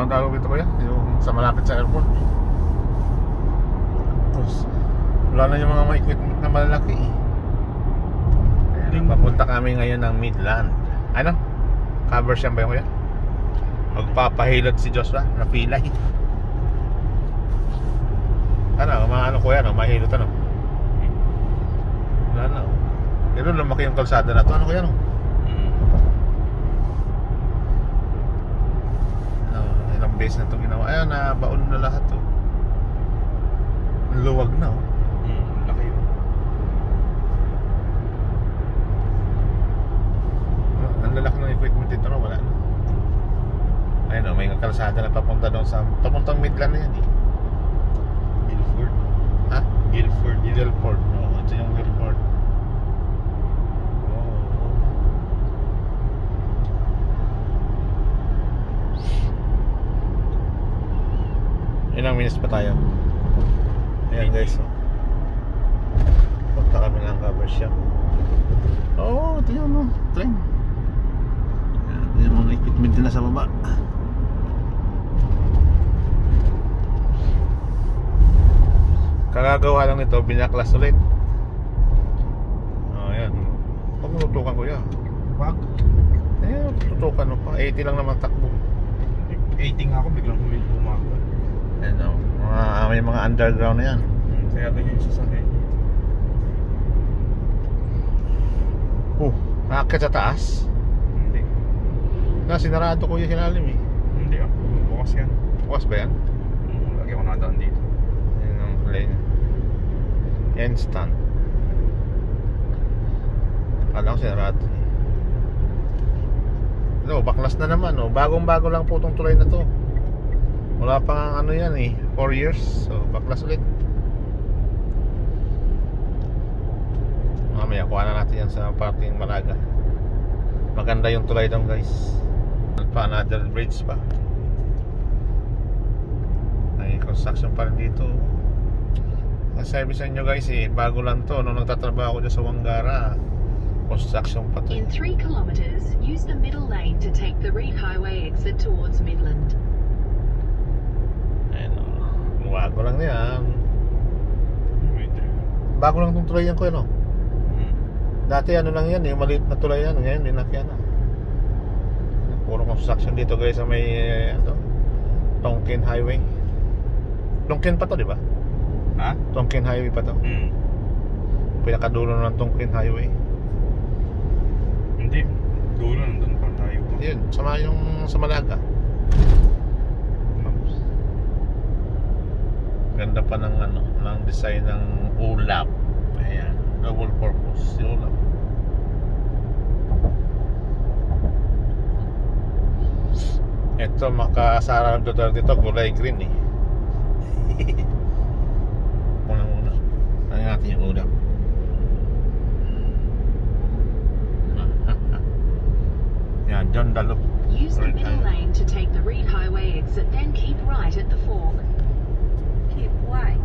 Anong tawag ito kuya? Yung sa malapit sa airport. Tapos, wala na yung mga may equipment na malalaki eh. Ayan, papunta kami ngayon ng Midland. Ano? Cover siya ba yun kuya? Magpapahilot si Joshua na pilay. Ano? Ano kuya? No? Mahilot ano? Wala na. Pero lumaki yung kalsada na to. Ano kuya no? Ilang beses na itong ginawa. Ayan, nabaon na lahat to. Luwag na oh. Laki yun. Ang lalaki ng equipment dito no? Wala na. Ayun o, may kalsada na papunta doon sa papuntang Midland na yan eh. Guilford. Ha? Guilford yan. Guilford. Oo, ito yung Guilford. Ilang minutes pa tayo? Ayan guys oh. Punta kami ng cover shop. Oo, ito yun oh. Train. Ayan, yung mga equipment na sa baba. Kagagawa lang nito, binaklas ulit. Oh, ayan. Huwag mo tutukan kuya. Wag. Eh, tutukan mo pa. 80 lang naman takbo. 80 nga ako, biglang bumaba. Ayan o. May mga underground na yan. Kaya ganyan yung sasakyan. Nakakit sa taas. Hindi. Sinarado ko yung sinalim eh. Hindi ah. Bukas yan. Bukas ba yan? Lagi ako nadaan dito. Ayan ang plane. Instant. Kala ko sinarado eh. Ito, baklas na naman oh. Bagong bago lang po itong tulay na to. Wala pang ano yan eh, 4 years. So baklas ulit. Mamaya kuha na natin yan sa parting Malaga. Maganda yung tulay doon guys. Pa another bridge pa. May construction pa rin dito. Sabi sa inyo guys eh, bago lang to. Nung nagtatrabaho ko dyan sa Wangara, construction pa to. In 3 kilometers, use the middle lane to take the Reed Highway exit towards Midland. Ayun o. Bago lang yan. Bago lang itong tulay yan ko yun o. Dati ano lang yan, yung maliit na tulay yan. Ngayon, linakyan na. Puro construction dito guys sa may Tonkin Highway. Tonkin pa to, di ba? Ha? Tonkin Highway pa to. Pinakadulo ng Tonkin Highway. Hindi. Dulo, nandun pa tayo. Yun, sama yung sa Malaga. Ganda pa ng ng design ng ulap. Ayan, double purpose si ulap. Ito makasara ng Duterte dito, gulay green eh. Muna. Tangin natin yung ulap. Yan, John Dalup. Use the middle lane to take the Reed Highway exit, then keep right at the fork. Keep right.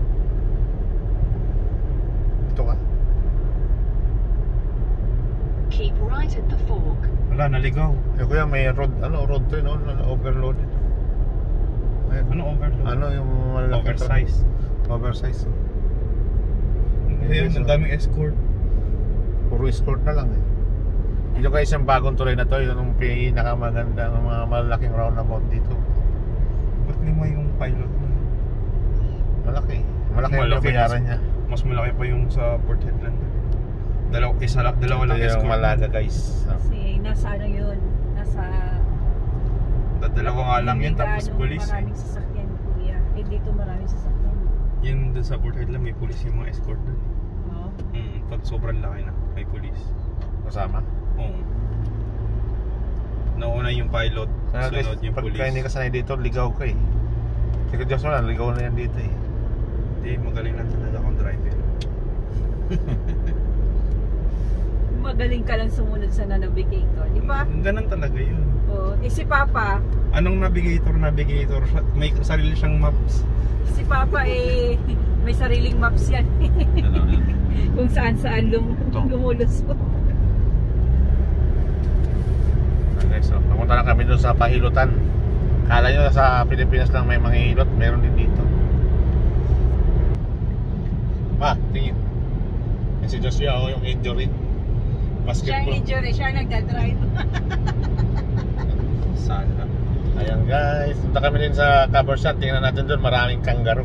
Ito ka? Keep right at the fork. Wala, naligaw. Eh kuya, may road train overloaded. Ayun. Ano overload? Ano yung malaki Oversize. Oversize. Ayun, ang daming escort. Puro escort na lang eh. Ito guys, yung bagong tulay na to, yun yung pinakamaganda ng mga malaking roundabout dito. Ba't 5 yung pilot mo? Malaki yung bayaran niya. Mas malaki pa yung sa Port Hedland. Dalawa lang Ito escort. yung Malaga guys. Kasi nasa ano yun, nasa Dalawa nga lang yun, tapos police eh. Maraming sasakyan kuya. Eh dito maraming sasakyan. Yun dun sa Port Hedland, may police yung mga escort dun. Oo. Pag sobrang laki na, may police. Kasama? Oo. Nauna yung pilot, Kaya guys, sunod yung pagka police. hindi ka sanay dito, ligaw ka eh. Sige Diyos mo lang, ligaw na yan dito eh. Hindi, magaling lang talaga akong driver. Magaling ka lang sumunod sa navigator, di ba? Ganun talaga yun. Oo. Eh si Papa Anong navigator? May sarili siyang maps. si Papa may sariling maps yan. Kung saan lumulusot. Okay, so napunta na kami doon sa Pahilutan. Kala nyo sa Pilipinas lang may manghihilot, meron din dito. Tingin. Yan si Joshua, yung injury. Siya yung Basketball. injury, siya nagdadrive. Sana. Ayan guys, punta kami din sa Cabershot. Tingnan natin doon, maraming kangaroo.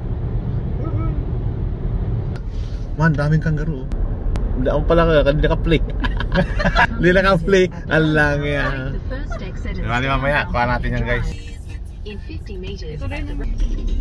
Man, daming kangaroo. Hindi ako pala, hindi naka-play. Hindi naka-play. Alang yan. The first exit is Di mamaya, kuha natin yan guys. in 50 meters. Ito rin at the naman.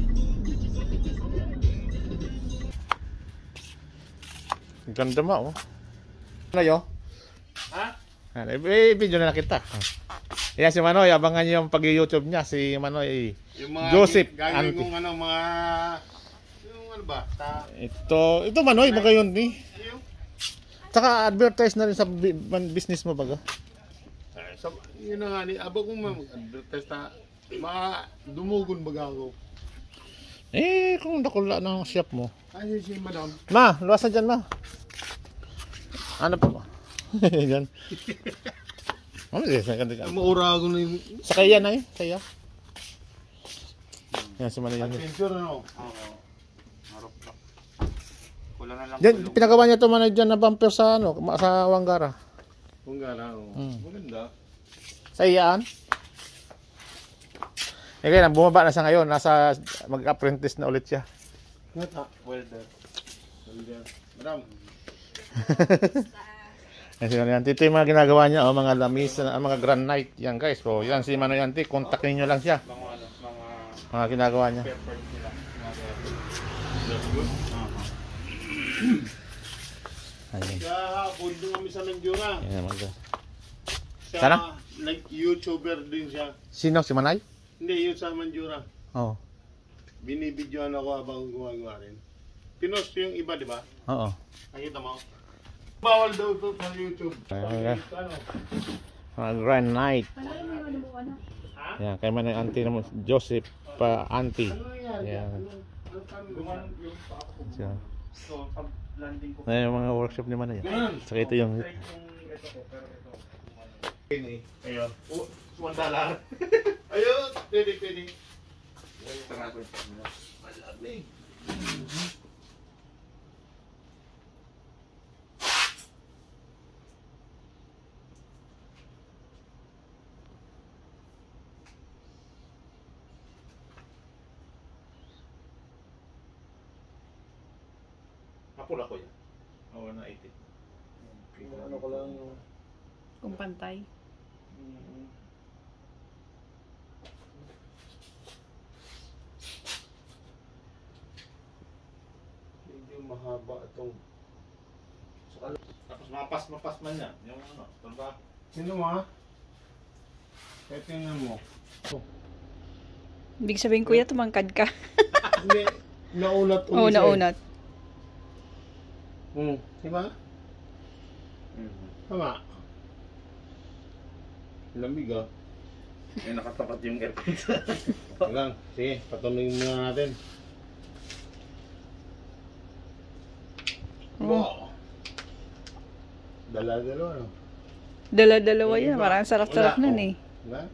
Ang ganda mo, oh. Ano yun? Ha? Video na kita. Yan si Manoy, abangan niyo yung pag-YouTube niya. Si Manoy, Yung mga Joseph gagawin Anti. kong ano, mga yung ano ba? Ito Manoy, mga yun eh. Tsaka advertise na rin sa business mo baga. Yun na nga ni abo kong mag-advertise na dumugon baga ako. Kung nakula ng shop mo. Ay si madam. Ma, luwas na dyan, ma. Ano pa ba? Yan. Ano din, Maura ako na yung sa kaya na eh, kaya. Yan, si Manoy yan. sensor ano. Harap lang. Kulang na lang. Yan, pinagawa niya ito Manoy dyan na bumper sa ano, sa Wangara. Kung gana ako. Maganda. Sa iyaan. Kaya bumaba na siya ngayon, nasa mag-apprentice na ulit siya. Nata. Welder. Madam. Yan si Manoy Yanti. Ito yung mga ginagawa niya, mga lamis, mga granite. Yan guys, so yan si Manoy Yanti, kontakin nyo lang siya. Mga ginagawa niya. Pepper nila. Ayun. Kahapon doon kami sa Mandura. Yan mga Siya, Sana? YouTuber din siya. Sino? Si Manay? Hindi, yun sa Mandura. Oo. Binibidyoan ako habang gumagawa rin. Pinost yung iba, di ba? Oo. Nakita mo? Bawal daw ito sa YouTube. Ayan. Ano? Mga granite. Yan, kay Manoy Yanti naman, Joseph Anti. Yan. Gumanon yung paa ko. Yan. So, pag landing ko. Ayan yung mga workshop ni Manoy. Saka ito yung... Straight yung ito ko, pero ito. Ayun. $1. Ayun, pwede. Malamig. Kapula ko yan. Oo, na 80. Ano ko lang yung... Kung pantay. Medyo mahaba itong... Tapos mapas man yan. Yung ano, tulba. Sino ma? Kaya tingnan mo. Ibig sabihin, kuya, tumangkad ka. Hindi, naunat Oo, naunat. Diba? Tama. Lamig ah. May nakatapat yung aircon. Lang, sige, patuloy muna natin. Wow! Dala-dalawa no? Dala-dalawa yan. Parang sarap-sarap nun eh. Diba?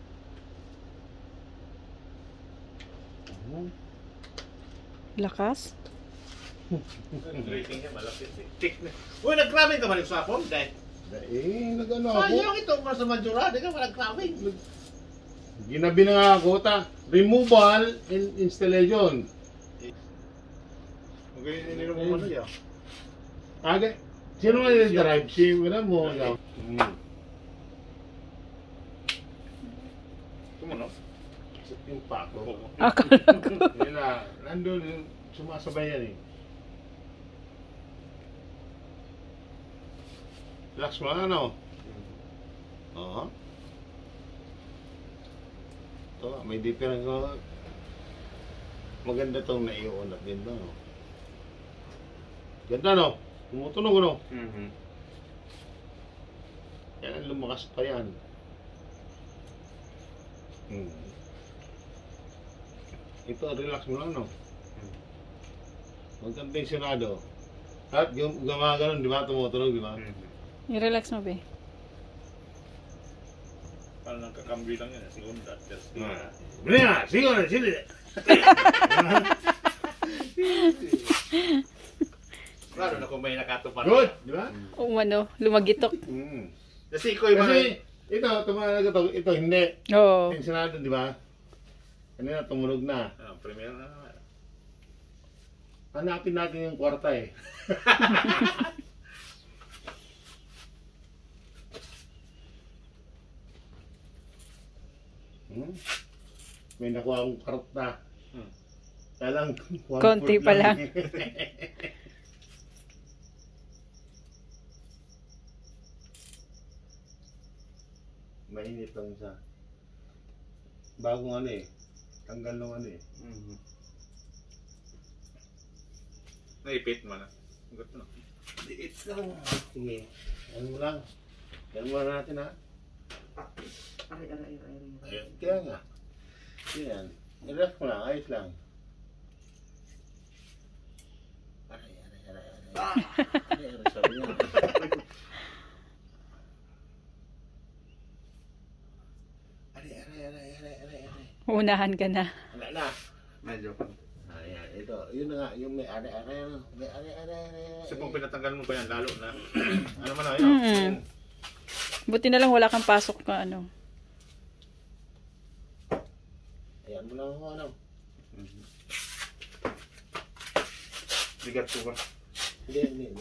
Lakas. Rating niya malapit eh. Uy, nag-crabbing ka ba sa hapon? Dahil. Nag-ano ako. Sayang ito para sa Mandura. Di ka ba nag-crabbing? Ginabi na nga ako removal and installation. Okay, nilino mo ano yan? Okay. Sino nga yung drive? Si wala mo. Kumuno? Yung pako. Akala ko. Yun na, nandun yung sumasabay yan eh. Relax mo ano? Oo. Ito, may different ko. Maganda tong naiuunat din ba? No? Ganda no? Tumutunog no? Yan, lumakas pa yan. Ito, relax mo lang no? Huwag kang tensionado. At gumaganon, di ba? Tumutunog, di ba? I-relax mo, be. Parang nagkakambi lang yan. Segunda. Bili na, sigo na, sili. Klaro na kung may nakatupad. Good, di ba? Umano, lumagitok. Kasi ikaw yung Kasi ito, tumalag ito, hindi. Oo. Tensionado, di ba? Kanina tumunog na. Premier na naman. Hanapin natin yung kwarta eh. May nakuha akong kwarta. Kaya lang, Konti pa lang. Mainit lang siya. Bagong ano eh. Tanggal ng ano eh. Naipit mo na. Good na. Liit lang. Sige. Ano mo lang. Yan mo natin ha. Ayan. Kaya nga. Yan. I-rest mo lang. Ayos lang. Aray. Aray. Sabi niya. Aray. Unahan ka na. Wala na. Medyo pa. Ayan. Ito. Yun na nga. Yung may aray. May aray. Kasi kung pinatanggal mo pa yan, lalo na. Ano man na Mm. yun? Buti na lang wala kang pasok ka ano. Ayan mo lang ako ano. Bigat ko ba? Hindi.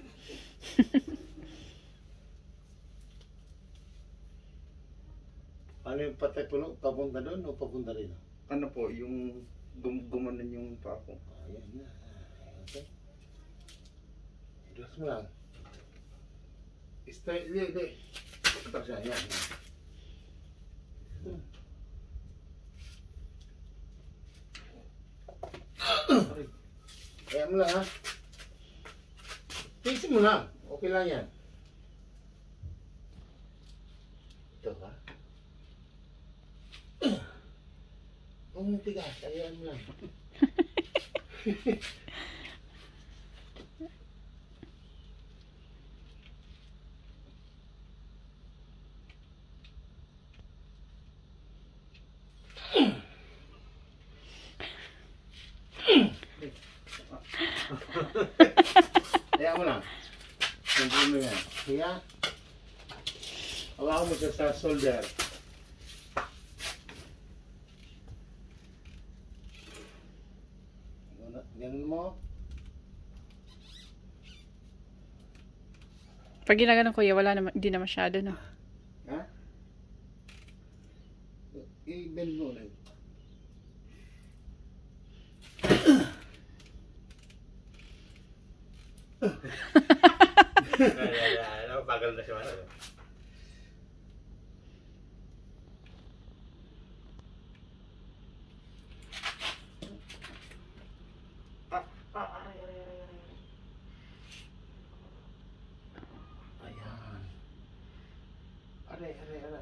Ano yung patay puno? Papunta doon o papunta rin? Ano po, yung gumanon yung pa ako. Ayan na. Okay. Diyos mo lang. Straight, hindi. Ito siya, yan. Ayan mo lang ha. Fixin mo lang. Okay lang yan. Ito ha. Huwag mong tigas. Ayan mo lang. Ayan mo lang. Nandiyan mo yan. Kaya, hawakan mo siya sa shoulder. Ganun mo. Pag ginaganon kuya, wala naman, hindi na masyado no. Ha? I-bend mo ulit. Bagal na siya. Ayan. Aray.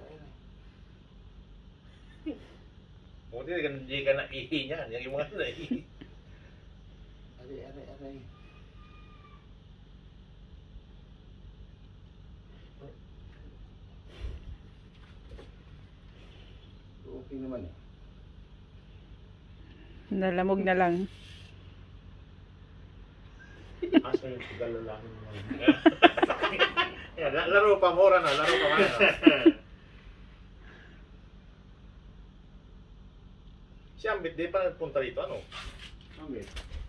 Buti hindi ka na ihi niyan. Yung mga na ihi. Aray. Okay naman eh. Nalamog na lang. Asa yung paglalaki mo. Yan, laro pa mura na. Laro pa man. Si Ambit, di pa nagpunta dito, ano? Ambit.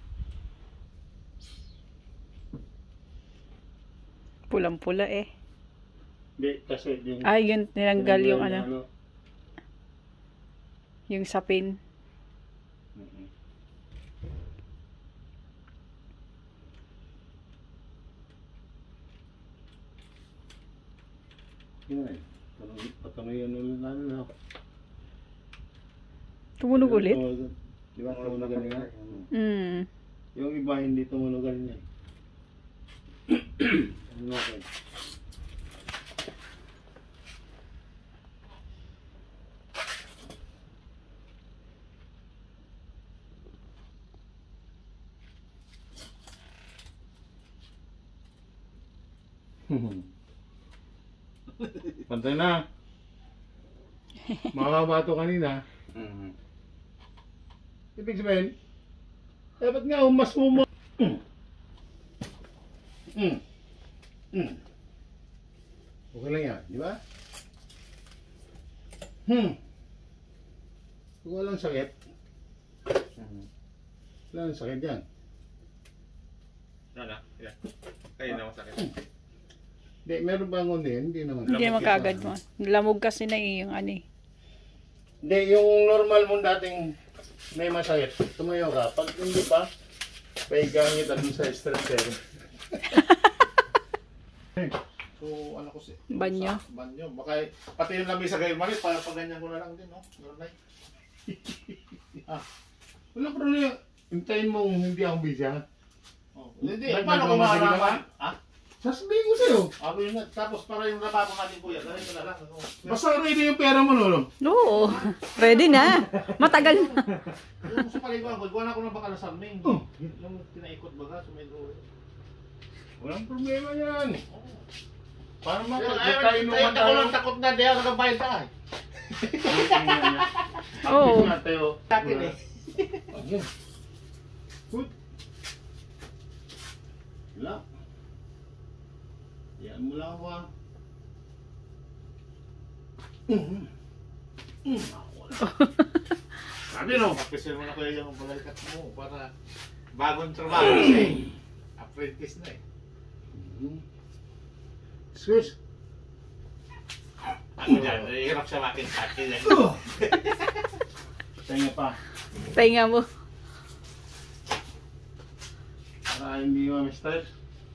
Pulang-pula eh. Hindi, kasi yung... Ay, yun, nilanggal yung ano, yung sapin. Yun eh. Patuloy ulit namin ako. Tumunog ulit? Di ba tumunog ganyan? Yung iba hindi tumunog ganyan. Ano ako eh. Pantay na. Mababa ito kanina. Ibig sabihin, dapat nga mas mo. Okay lang yan, di ba? Kung walang sakit, walang sakit yan. Ano? Yan. Kayo na masakit. Hindi, meron bang hindi naman. Hindi naman kagad mo. Lamog kasi na yung ano eh. Hindi, yung normal mo dating may masakit, tumayo ka. Pag hindi pa, paigangit dun sa stretcher. So, ano ko si... Banyo? Banyo. Baka, pati yung lamisa kayo malit, pag ganyan ko na lang din, no? Wala problema. Hintayin mo hindi ako busy, ha? Hindi, paano ko makaraman? Sasabihin ko sa'yo. Yun nga. Tapos para yung lababo natin kuya, ganun ko na lang. Basta ready yung pera mo, no? Oo. Ready na. Matagal na. Yung sa paliguan ko, gawa na ko ng bakal sa amin. Yung pinaikot baga, sumedro. Walang problema yan. Para Tayo naman takot na di ako nakabayad ka. Oo. Akin eh. Good. Wala. Yan mo lang ako, ah. Sabi no, kapisil mo na kayo yung balikat mo para bagong trabaho kasi apprentice na eh. Excuse. Ako dyan, hirap sa akin pati yan. Tenga pa. Pahinga mo. Para hindi ma-stress.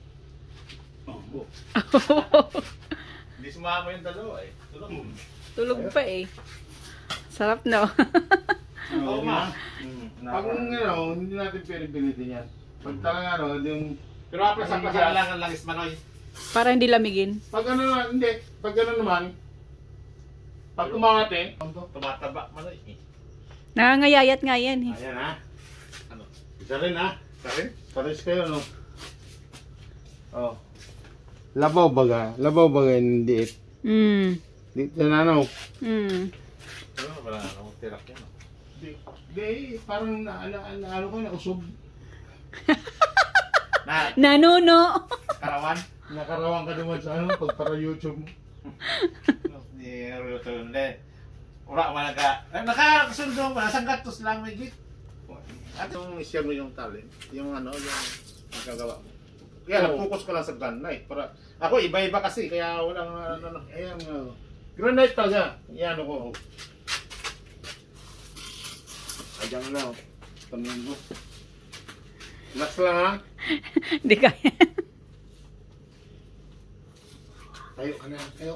Hindi sumama yung dalawa eh. Tulog. Tulog pa eh. Sarap no. Oo ma. Pag hindi natin pinipilitin yan. Pag talaga yung... Pero aplasan lang is manoy. Para hindi lamigin. Pag hindi. Pag naman, pag umangate, Tumataba manoy eh. Nangangayayat nga yan eh. ayan ha. Ano? Isa rin ha. Isa rin? Pares kayo, no? Oh. Labaw baga yung diit. Dito na, no? Pero wala na akong tirak yan. Di, parang ano ko na, usog. Nanuno. Karawan? Nakarawang ka naman sa ano, pag para YouTube mo. Hindi, Naruto yun din. Wala man nakasundo mo, nasang gatos lang may git. At yung share mo yung talent, yung ano, yung magagawa mo. Kaya nag-focus ko lang sa granite. Para, ako iba-iba kasi, kaya walang ano. Ayan, granite talaga. Yan ako. Ayan na, oh. Tanong mo. Last lang, ha? Hindi kaya. Tayo ka na, tayo.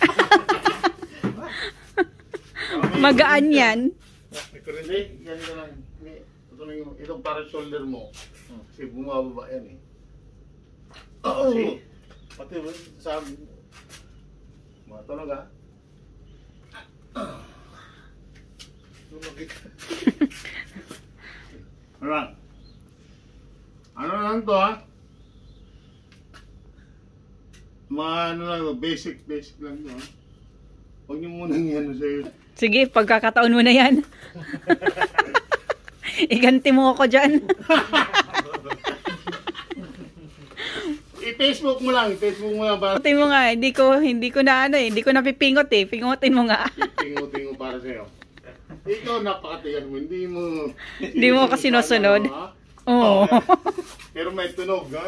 Magaan yan. Hindi, yan ka lang. Ito na yung, itong parang shoulder mo. Kasi bumababa yan, eh. Oo! Pati sa mga tunog, ha? Ano lang to, ha? Mga ano lang to, basic lang to, ha? Huwag niyo munang yan sa'yo. Sige, pagkakataon mo na yan. Iganti mo ako dyan. I-Facebook mo lang para Pingutin mo nga, hindi ko na ano eh, hindi ko napipingot eh. Pingutin mo nga. tingo para sa'yo. Ikaw napakatigan mo, Hindi mo kasi sinusunod. Oo. Pero may tunog, ha?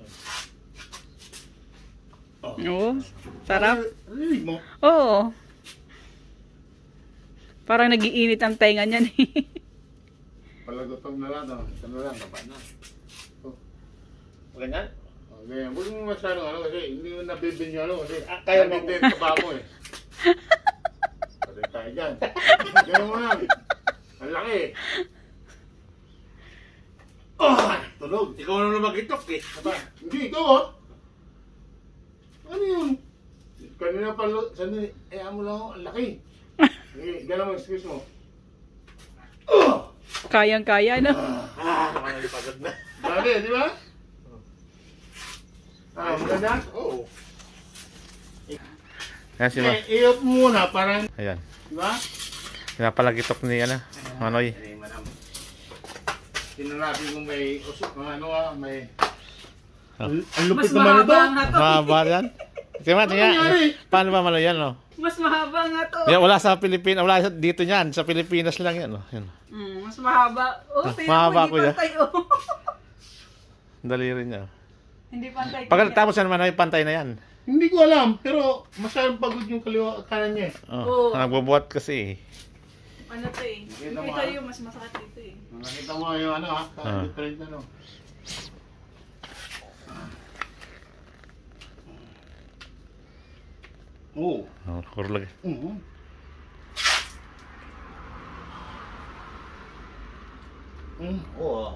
Oo. Sarap. Rinig mo? Oo. Parang nagiinit ang tenga niyan eh. Palagotong na lang, no? Ito na lang, taba na. Ganyan? Ganyan. Huwag mo masyadong ano kasi hindi mo nabibin nyo ano kasi kaya mo. nandito yung taba mo eh. Pati tayo dyan. Ganyan mo lang. Ang laki eh. Tunog. Ikaw naman magitok eh. Aba, hindi ito oh. Ano yun? Kanina pa, sandali, mo lang ako, ang laki. Gano'n mo, excuse mo. Kayang-kaya no? Pagod na. Dali, di ba? Maganda? Oo. Iyot mo muna, parang... Ayan. Diba? Pinapalagitok ni Manoy. Tingnan natin kung may usok, may... Oh. Ang lupit Mas naman ito. mahaba nga to. Mahaba yan. Tingnan, nangyari? Paano ba Manoy yan, no? Mas mahaba nga to. Yan, wala sa Pilipinas, wala dito niyan. Sa Pilipinas lang yan, no? Yan. Mas mahaba. Oh, tingnan Mahaba, mo, hindi kuya. pantay, oh. Dali rin niya. Hindi pantay. Pagkatapos yan, Manoy, pantay na yan. Hindi ko alam, pero masyadong pagod yung kaliwa kanan niya eh. Oh, Oo. nagbubuhat kasi Ano to eh. Nakita mo, Ito ah. yung mas masakit dito eh. Nakita mo yung different Oo. Oh, kurlag. Oo.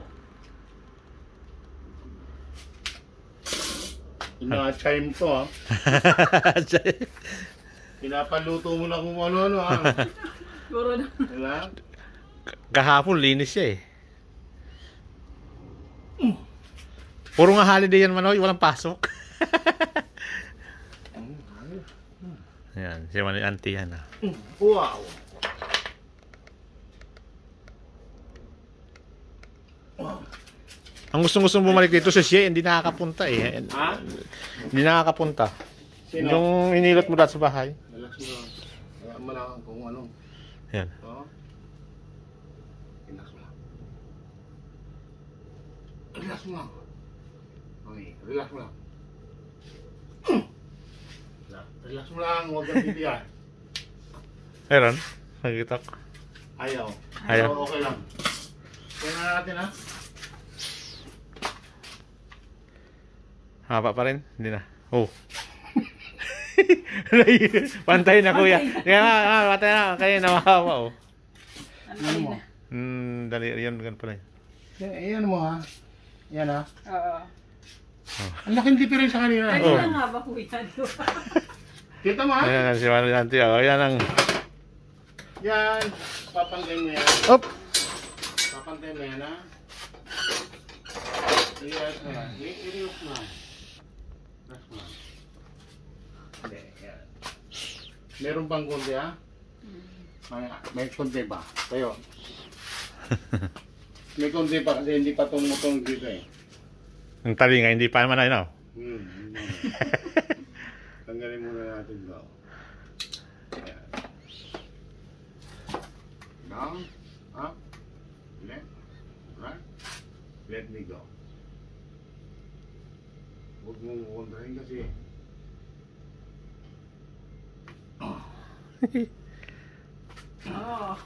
Ina-chime to ha. Pinapaluto mo na kung ano-ano ha. Puro na. Diba? Kahapon, linis siya eh. Puro nga holiday yan, Manoy. Walang pasok. Yan, si Manoy auntie yan. Wow. Ang gustong bumalik dito si Shea, hindi nakakapunta eh. Ha? Hindi nakakapunta. Sino? Yung inilot mo dati sa bahay. Relax mo lang. Kaya mo lang kung ano. Yan. Oo. Relax mo lang. Relax mo lang. Okay, relax mo lang. Relax mo lang, huwag kang titiyan. Meron? Nagitok. Ayaw. Ayaw. So, okay lang. Kaya na natin ha. Haba pa rin? Hindi na. Oh. Pantay na kuya. Kaya nga, pantay na. Kaya na mahaba oh. Ano mo? Dali, yan, ganun pala. Ayan mo ha. Yan ha. Oo. Ang laking diferensya kanina. Kaya Oh. lang nga ba kuya? Kita mo ha? Ayan, si Manoy auntie. Oh, yan ang... Yan. Papantay mo yan. Op! Papantay mo yan ha. Relax mo lang. Relax mo lang. Relax mo lang. Hindi, yan. Meron bang konti ha? May konti ba? Tayo. May konti pa kasi hindi pa tumutong dito eh. Ang tali nga, hindi pa naman no? Tanggalin muna natin ito. Ayan. Down, up, left, right, let me go. Huwag mong kontrahin kasi. Oo.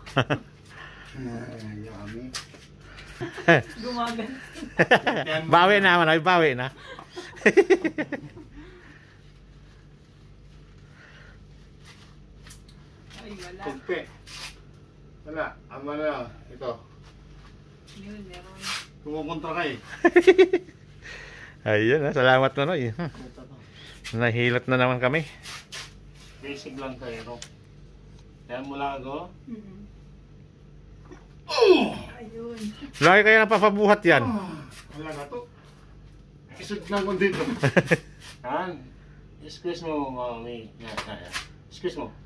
Yummy. Gumagan. Bawi na, Manoy, bawi na. Ay, wala. Tugpe. Wala. Ama na. Ito. Yun, meron. Kumukontra ka eh. Ayun, salamat Manoy. Ito to. Nahilot na naman kami. Basic lang tayo. No? Kaya mula ako. Ayun. Lagi kaya napapabuhat yan. Wala na to. Isog lang ko dito. Yan. Squeeze mo, mami. Yan, yan. Squeeze mo.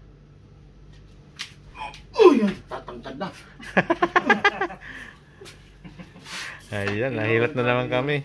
Yan. Tatangkad na. Ayan, nahilot na naman kami.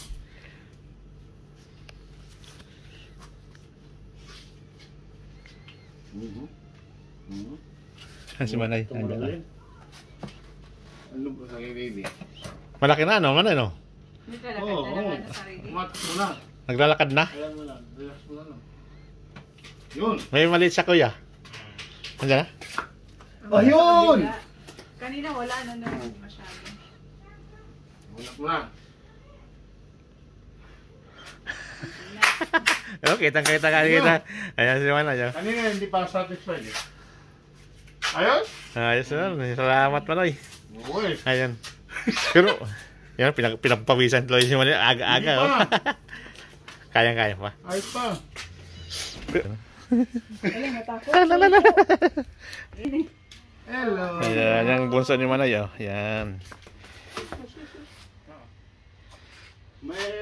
Si Manay, andyan na. Ano ba sa baby? Malaki na, no? Manay, no? Hindi talaga talaga sa sarili. Tumatak mo na. Naglalakad na. Ayan mo lang. Relax mo na. Yun. May maliit siya, kuya. Andyan na? Ayun! Kanina wala na masyado. Relax mo na. Oh, kitang-kita ka kita. Ayan si Manay. Oh. Kanina hindi pa satisfied eh. Ayun? Ayos na. Salamat, Manoy. Uy. Ayan. Pero, yan, pinagpawisan tuloy si Manay. Aga-aga, oh. Kayang-kaya pa. Ayos pa. Wala, natakot. Hello. Ayan, yung bunso ni Manay, oh. Yan. May